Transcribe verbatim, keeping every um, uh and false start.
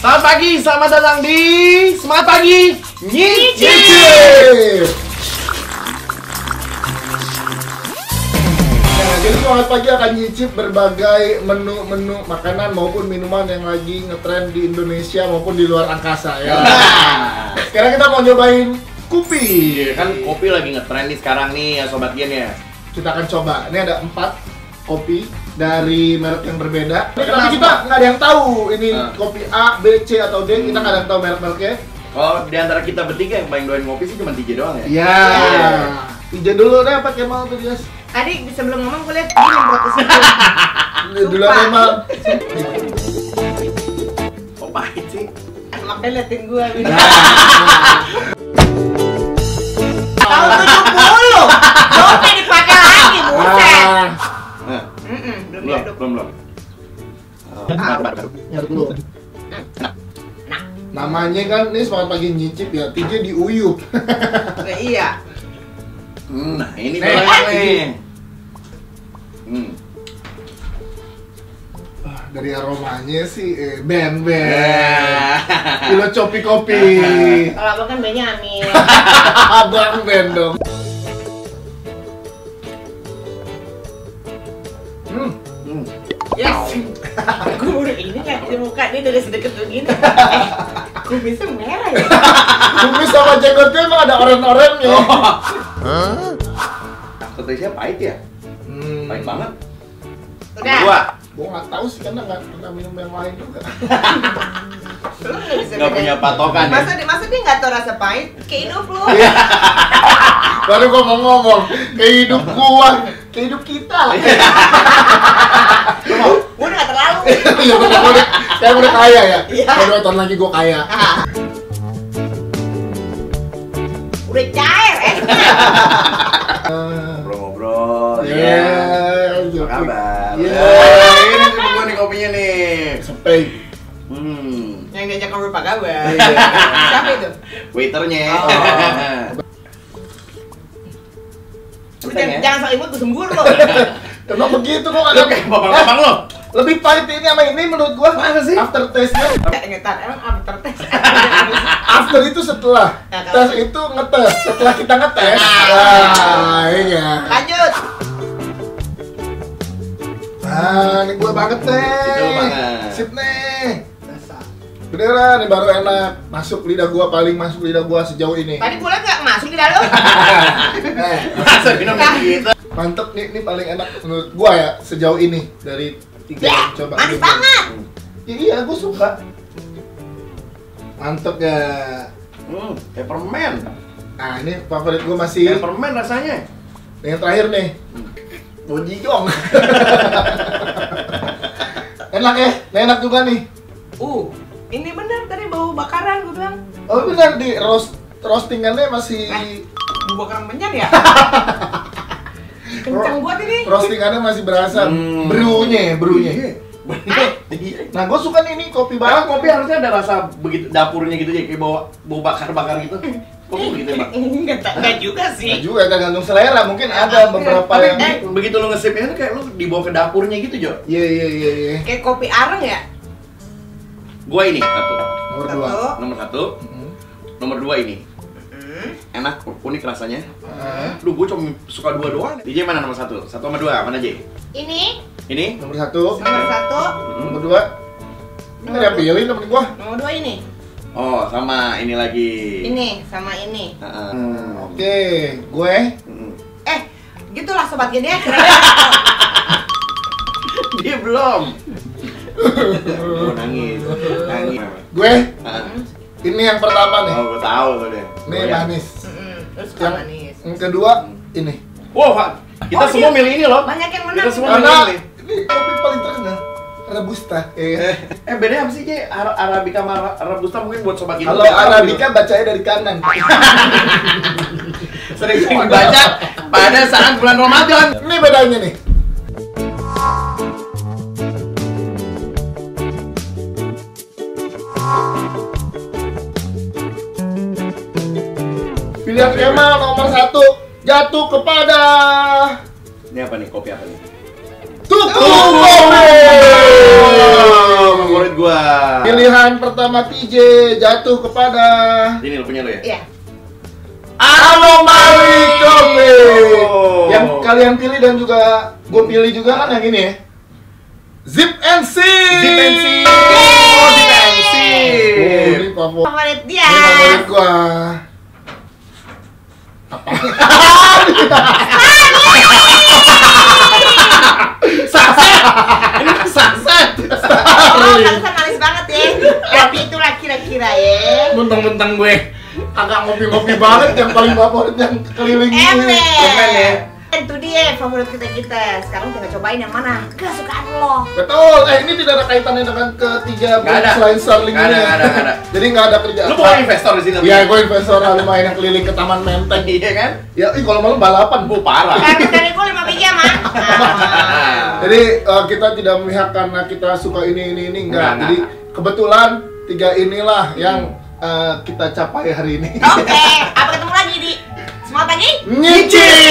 Selamat pagi, selamat datang di Semangat Pagi Nyicip. Nah, jadi Semangat Pagi akan nyicip berbagai menu-menu makanan maupun minuman yang lagi ngetren di Indonesia maupun di luar angkasa ya. Sekarang kita mau nyobain kopi. Iya, kan kopi lagi ngetren nih sekarang nih ya Sobat Gen ya. Kita akan coba. Ini ada empat kopi dari merek yang berbeda. Tapi Kenapa? kita nggak ada yang tahu ini Nah. kopi A, B, C atau D. Kita nggak ada yang tahu merek-mereknya. Oh, di antara kita bertiga yang paling doain ngopi sih cuma Tije doang ya? Ya. Ija dulu deh, Pak Kemal tuh dia. Tadi sebelum ngomong gue liat gini protes itu. Dulu Kemal. Kok pahit sih? Makanya liatin gue gitu. Nah. Tahun tujuh puluh. Dompet dipakai lagi, buset. Ah. Nah, Mm-mm, belum belum, diaduk. belum, belum. Oh, Ah. Nyari dulu. Namanya kan ini Semangat Pagi Nyicip ya, Tije diuyup. Nah, iya. Hmm, Nah, ini Nih. boleh nih. Hmm. Ah, dari aromanya sih eh, ben ben. Ya. Kilo copi kopi. Kalau abang kan Benyamin. Abang ben dong. Hmm. Hmm. Yes. Gue baru ini kayak di muka dia dari sedekat begini. Kumisnya merah ya. Kumis sama jenggotnya emang ada oren-orennya. Aftertaste-nya pahit ya? Hmm. Pahit banget. Udah. Dua. Gua nggak tahu sih karena nggak pernah minum yang lain juga. Lu nggak bisa Nggak bedain. punya patokan ya? Masa dia masa dia nggak tahu rasa pahit? Kayak hidup lu. Baru gua mau ngomong, kayak hidup gua, kayak hidup kita. Gue udah nggak terlalu. Iya benar, gua udah, sekarang udah kaya ya. Iya. Baru dua tahun lagi gua kaya. Udah cair, eh. Ngobrol-ngobrol. Iya. Apa kabar? Iya. Eh, ini nih gua nih kopinya nih. Sampai. Hmm. Yang diajak ngobrol Pak Gabar. Iya. Siapa itu? Waiternya. Oh. Lu Enteng jangan, ya? jangan sok imut tuh sembur lo. Emang begitu kok Lu ada kayak bapak-bapak lo. lebih pahit ini sama ini menurut gua. Masa sih? After taste-nya. Ngetar, emang after test. After itu setelah. Ya, kalau- Tes itu ngetes. Setelah kita ngetes. Ah. Wah, iya. Lanjut. Ah, ini gua banget nih. Itu banget. Sip nih. Beneran, ini baru enak. Masuk lidah gua, paling masuk lidah gua sejauh ini. Tadi boleh nggak masuk di dalam? Eh, Masa minum gitu? mantep nih, ini paling enak menurut gua ya sejauh ini dari tiga Ya, yang coba. manis ini. banget. Ya, iya, gua suka. Mantep ya. Hmm, kayak permen. Nah, ini favorit gua masih Kayak permen rasanya. yang terakhir nih. Bojijong. Enak ya, nah, enak juga nih. Uh, ini bener tadi bau bakaran gue bilang. Oh benar di roast roastingannya masih Eh. Bau bakaran menyan ya? Kencang buat ini. roastingannya masih berasa Hmm. brunya, brunya. Iya. Bener. Iya. Nah, gue suka nih ini kopi Bahkan banget. kopi harusnya ada rasa begitu dapurnya gitu ya, kayak bawa bau bakar-bakar gitu. Kok begitu ya, Pak? Enggak, enggak juga Nah, sih. juga tergantung selera, mungkin ada beberapa Tapi yang eh, begitu lu ngesipnya tuh kayak lu dibawa ke dapurnya gitu, Jo. iya iya iya iya. Kayak kopi areng ya? Gua ini satu. Nomor dua. Satu. Nomor satu. Mm-hmm. Nomor dua ini. Hmm. Enak, unik rasanya. Ah, Lu gua cuma suka dua doang. D J mana nomor satu? Satu sama dua, mana J? Ini Ini? nomor satu, nomor satu, nomor dua. Ini nggak ada yang pilih nomor gua. nomor dua ini. Oh, sama ini lagi. Ini sama ini. Heeh. Hmm, Oke, gue Mm. Eh, gitulah sobat gini ya. Dia belum. Gua nangis. Nangis. gue Heeh. ini yang pertama nih. Oh, gua tahu tuh deh. Ini Goyang. manis. Mm-mm, Terus Yang, manis. yang kedua ini. Wow, Pak. Kita Oh, semua iya. milih ini loh. Banyak yang menang. Kita semua Karena milih. ini kopi paling terkenal. Robusta. Eh. Eh, bedanya apa sih, J? Ara- Arabica sama Ara- Robusta mungkin buat sobat kita. Kalau Arabica bacanya dari kanan. Sering-sering baca pada saat bulan Ramadan. Ini bedanya nih. Pilihan Kemal nomor satu jatuh kepada Ini apa nih? Kopi apa nih? Tuku Oh, Kopi. favorit gua. Pilihan pilihan pertama T J jatuh kepada Ini lo punya lo ya? Iya. Anomali Coffee. Oh. Yang kalian pilih dan juga gue pilih juga kan yang ini ya. Zip and Zip. Zip and Zip. Oh, Zip and Oh, Zip. ini favorit. Favorit dia. Ini favorit gua. Apa? Saset. Ini kan saset. Oh, barusan manis banget ya. Tapi itulah kira-kira ya. Mentang-mentang gue agak ngopi-ngopi banget, yang paling favorit yang keliling ini. Ember. Keren ya. Itu dia favorit kita kita. Sekarang kita cobain yang mana? Kesukaan lo. Betul. Eh, ini tidak ada kaitannya dengan ketiga Nggak brand ada. selain Starling Nggak ada, ini. nggak ada, nggak ada. Jadi nggak ada kerja. Lu bukan investor di sini. Iya, gue investor lumayan yang keliling ke Taman Menteng. Iya kan? Ya, ih kalau malam balapan. Bu parah. Karena dari gue lima biji mah. Jadi eh, kita tidak memihak karena kita suka ini ini ini enggak. Enggak, Jadi enggak. kebetulan tiga inilah yang eh, kita capai hari ini. Oke, apa ketemu lagi di Semangat Pagi? Nyicip.